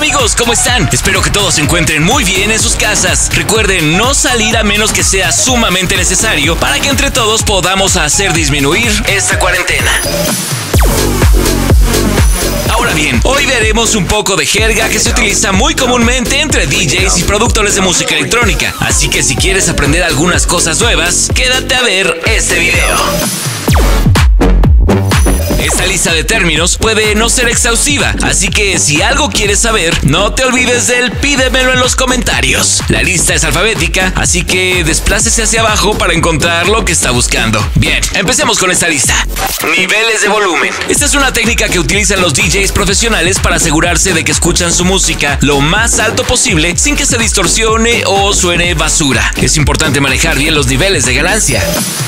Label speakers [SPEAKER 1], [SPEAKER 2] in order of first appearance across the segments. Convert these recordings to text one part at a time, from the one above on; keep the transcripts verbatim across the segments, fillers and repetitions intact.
[SPEAKER 1] amigos, ¿cómo están? Espero que todos se encuentren muy bien en sus casas. Recuerden no salir a menos que sea sumamente necesario para que entre todos podamos hacer disminuir esta cuarentena. Ahora bien, hoy veremos un poco de jerga que se utiliza muy comúnmente entre D Js y productores de música electrónica. Así que si quieres aprender algunas cosas nuevas, quédate a ver este video. Esta lista de términos puede no ser exhaustiva, así que si algo quieres saber, no te olvides del pídemelo en los comentarios. La lista es alfabética, así que desplácese hacia abajo para encontrar lo que está buscando. Bien, empecemos con esta lista. Niveles de volumen. Esta es una técnica que utilizan los D Js profesionales para asegurarse de que escuchan su música lo más alto posible sin que se distorsione o suene basura. Es importante manejar bien los niveles de ganancia.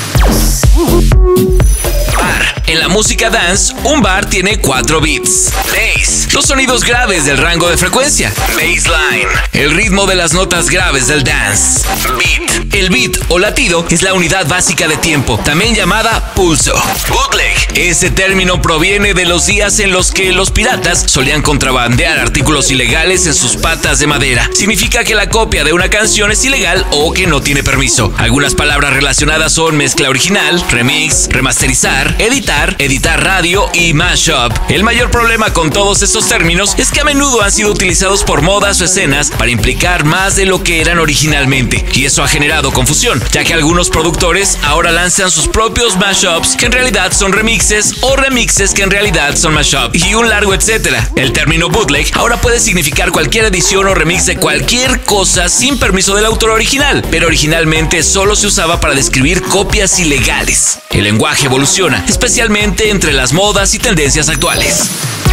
[SPEAKER 1] Bar. En la música dance, un bar tiene cuatro beats. Bass. Los sonidos graves del rango de frecuencia. Bassline. El ritmo de las notas graves del dance. Beat. El beat o latido es la unidad básica de tiempo, también llamada pulso. Bootleg. Este término proviene de los días en los que los piratas solían contrabandear artículos ilegales en sus patas de madera. Significa que la copia de una canción es ilegal o que no tiene permiso. Algunas palabras relacionadas son mezcla original, remix, remasterizar, editar, editar radio y mashup. El mayor problema con todos estos términos es que a menudo han sido utilizados por modas o escenas para implicar más de lo que eran originalmente, y eso ha generado confusión, ya que algunos productores ahora lanzan sus propios mashups que en realidad son remixes o remixes que en realidad son mashup y un largo etcétera. El término bootleg ahora puede significar cualquier edición o remix de cualquier cosa sin permiso del autor original, pero originalmente solo se usaba para describir copias ilegales. El lenguaje evoluciona, especialmente entre las modas y tendencias actuales.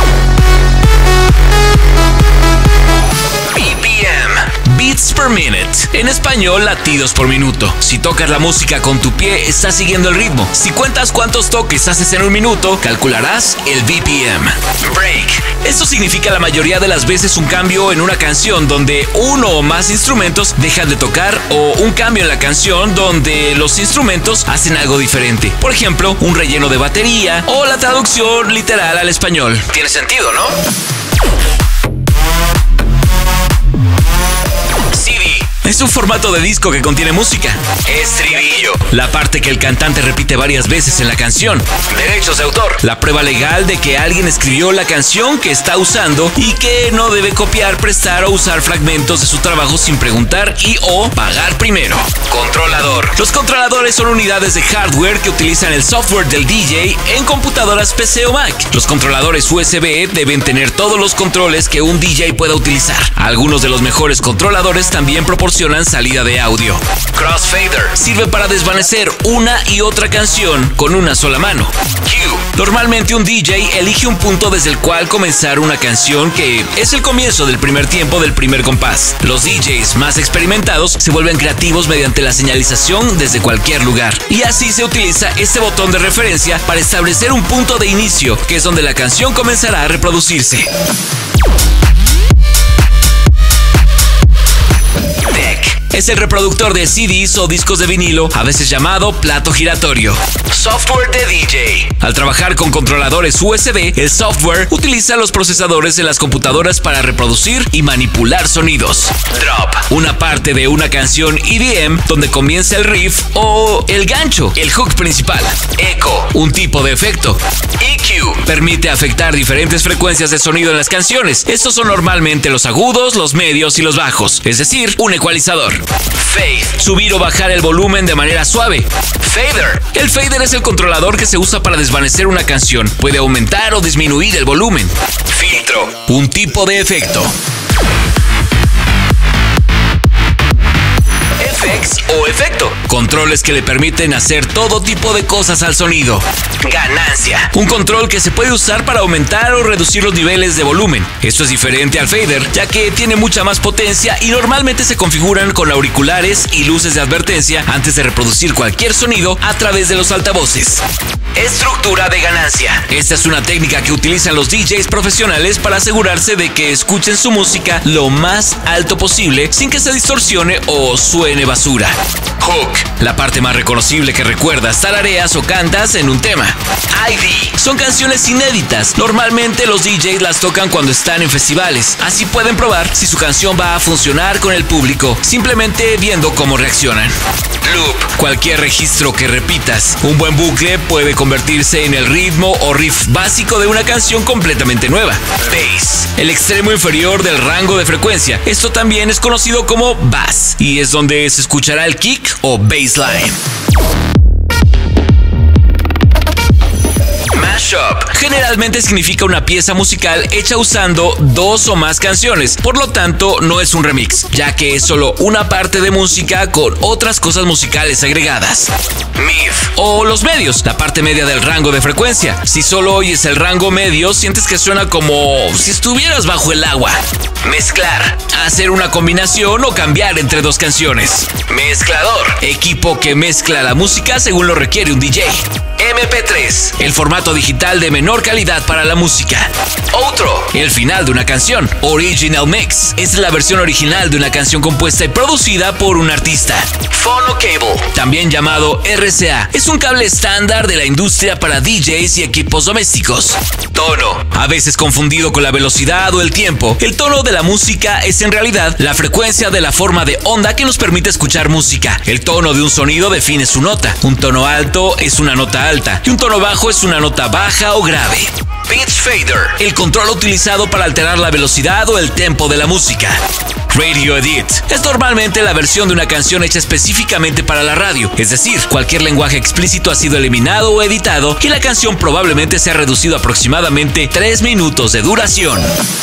[SPEAKER 1] B P M. Beats per minute. En español, latidos por minuto. Si tocas la música con tu pie, estás siguiendo el ritmo. Si cuentas cuántos toques haces en un minuto, calcularás el B P M. Break. Esto significa la mayoría de las veces un cambio en una canción donde uno o más instrumentos dejan de tocar, o un cambio en la canción donde los instrumentos hacen algo diferente. Por ejemplo, un relleno de batería o la traducción literal al español. Tiene sentido, ¿no? Es un formato de disco que contiene música. Estribillo. La parte que el cantante repite varias veces en la canción. Derechos de autor. La prueba legal de que alguien escribió la canción que está usando y que no debe copiar, prestar o usar fragmentos de su trabajo sin preguntar y o pagar primero. Controlador. Los controladores son unidades de hardware que utilizan el software del D J en computadoras P C o Mac. Los controladores U S B deben tener todos los controles que un D J pueda utilizar. Algunos de los mejores controladores también proporcionan salida de audio. Crossfader. Sirve para desvanecer una y otra canción con una sola mano. Cue. Normalmente un D J elige un punto desde el cual comenzar una canción que es el comienzo del primer tiempo del primer compás. Los D Js más experimentados se vuelven creativos mediante la señalización desde cualquier lugar. Y así se utiliza este botón de referencia para establecer un punto de inicio, que es donde la canción comenzará a reproducirse. Es el reproductor de C Ds o discos de vinilo, a veces llamado plato giratorio. Software de D J. Al trabajar con controladores U S B, el software utiliza los procesadores de las computadoras para reproducir y manipular sonidos. Drop. Una parte de una canción E D M donde comienza el riff o el gancho, el hook principal. Echo. Un tipo de efecto. E Q. Permite afectar diferentes frecuencias de sonido en las canciones. Estos son normalmente los agudos, los medios y los bajos, es decir, un ecualizador. Fade. Subir o bajar el volumen de manera suave. Fader. El fader es el controlador que se usa para desvanecer una canción. Puede aumentar o disminuir el volumen. Filtro. Un tipo de efecto. Effects o efecto. Controles que le permiten hacer todo tipo de cosas al sonido. Ganancia. Un control que se puede usar para aumentar o reducir los niveles de volumen. Esto es diferente al fader, ya que tiene mucha más potencia y normalmente se configuran con auriculares y luces de advertencia antes de reproducir cualquier sonido a través de los altavoces. Estructura de ganancia. Esta es una técnica que utilizan los D Js profesionales para asegurarse de que escuchen su música lo más alto posible sin que se distorsione o suene basura. Hook, la parte más reconocible que recuerdas, tarareas o cantas en un tema. I D, son canciones inéditas. Normalmente los D Js las tocan cuando están en festivales. Así pueden probar si su canción va a funcionar con el público, simplemente viendo cómo reaccionan. Loop, cualquier registro que repitas. Un buen bucle puede convertirse en el ritmo o riff básico de una canción completamente nueva. Bass, el extremo inferior del rango de frecuencia. Esto también es conocido como bass y es donde se escuchará el kick o bassline. Mashup generalmente significa una pieza musical hecha usando dos o más canciones, por lo tanto no es un remix, ya que es solo una parte de música con otras cosas musicales agregadas. Mid, o los medios, la parte media del rango de frecuencia. Si solo oyes el rango medio, sientes que suena como si estuvieras bajo el agua. Mezclar, hacer una combinación o cambiar entre dos canciones. Mezclador, equipo que mezcla la música según lo requiere un D J. eme pe tres, el formato digital de menor calidad para la música. Outro, el final de una canción. Original Mix, es la versión original de una canción compuesta y producida por un artista. Phono Cable, también llamado erre ce a, es un cable estándar de la industria para D Js y equipos domésticos. Tono, a veces confundido con la velocidad o el tiempo. El tono de la música es en realidad la frecuencia de la forma de onda que nos permite escuchar música. El tono de un sonido define su nota. Un tono alto es una nota alta y un tono bajo es una nota baja o grave. Pitch Fader, el control utilizado para alterar la velocidad o el tempo de la música. Radio Edit, es normalmente la versión de una canción hecha específicamente para la radio, es decir, cualquier lenguaje explícito ha sido eliminado o editado y la canción probablemente se ha reducido a aproximadamente tres minutos de duración.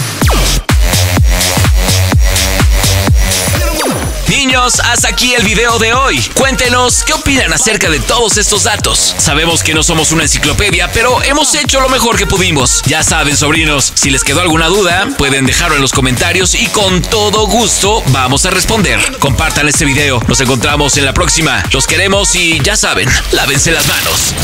[SPEAKER 1] Niños, hasta aquí el video de hoy. Cuéntenos qué opinan acerca de todos estos datos. Sabemos que no somos una enciclopedia, pero hemos hecho lo mejor que pudimos. Ya saben, sobrinos, si les quedó alguna duda, pueden dejarlo en los comentarios y con todo gusto vamos a responder. Compartan este video. Nos encontramos en la próxima. Los queremos y ya saben, lávense las manos.